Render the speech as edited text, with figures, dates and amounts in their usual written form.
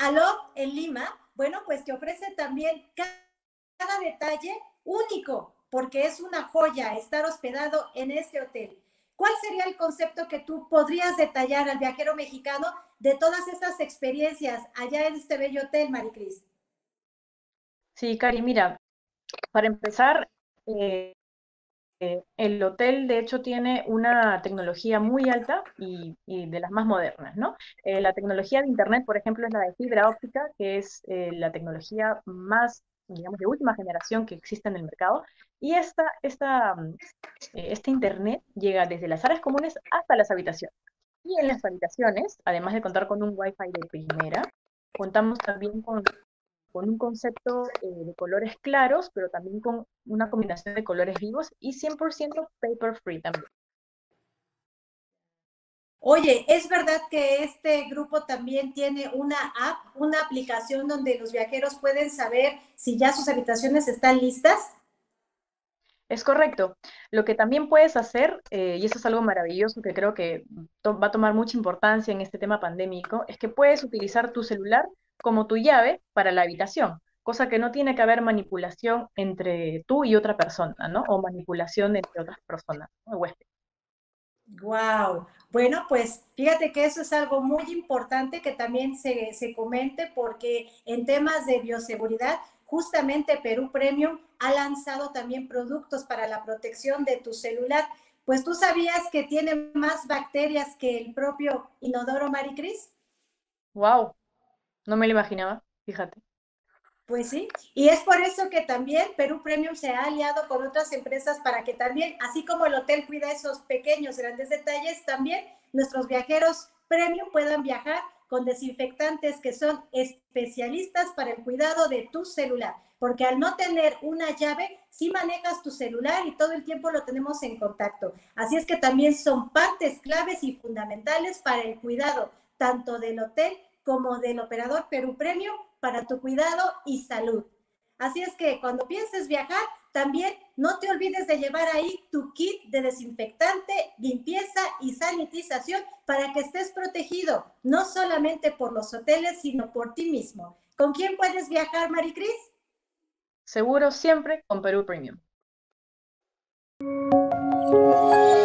Aloft en Lima, bueno, pues te ofrece también cada detalle único, porque es una joya estar hospedado en este hotel. ¿Cuál sería el concepto que tú podrías detallar al viajero mexicano de todas esas experiencias allá en este bello hotel, Maricris? Sí, Cari, mira, para empezar, eh, el hotel de hecho tiene una tecnología muy alta y de las más modernas, ¿no? La tecnología de Internet, por ejemplo, es la de fibra óptica, que es la tecnología más, digamos, de última generación que existe en el mercado. Y este Internet llega desde las áreas comunes hasta las habitaciones. Y en las habitaciones, además de contar con un Wi-Fi de primera, contamos también con un concepto de colores claros, pero también con una combinación de colores vivos y 100% paper free también. Oye, ¿es verdad que este grupo también tiene una app, una aplicación donde los viajeros pueden saber si ya sus habitaciones están listas? Es correcto. Lo que también puedes hacer, y eso es algo maravilloso que creo que va a tomar mucha importancia en este tema pandémico, es que puedes utilizar tu celular como tu llave para la habitación, cosa que no tiene que haber manipulación entre tú y otra persona, ¿no? O manipulación entre otras personas, ¿no? Huéspedes. Wow. Bueno, pues fíjate que eso es algo muy importante que también se comente porque en temas de bioseguridad, justamente Perú Premium ha lanzado también productos para la protección de tu celular. Pues tú sabías que tiene más bacterias que el propio inodoro, Maricris. Wow, no me lo imaginaba, fíjate. Pues sí, y es por eso que también Perú Premium se ha aliado con otras empresas para que también, así como el hotel cuida esos pequeños, grandes detalles, también nuestros viajeros premium puedan viajar con desinfectantes que son especialistas para el cuidado de tu celular, porque al no tener una llave, sí manejas tu celular y todo el tiempo lo tenemos en contacto. Así es que también son partes claves y fundamentales para el cuidado tanto del hotel como del operador Perú Premium para tu cuidado y salud. Así es que cuando pienses viajar, también no te olvides de llevar ahí tu kit de desinfectante, limpieza y sanitización para que estés protegido, no solamente por los hoteles, sino por ti mismo. ¿Con quién puedes viajar, Maricris? Seguro siempre con Perú Premium.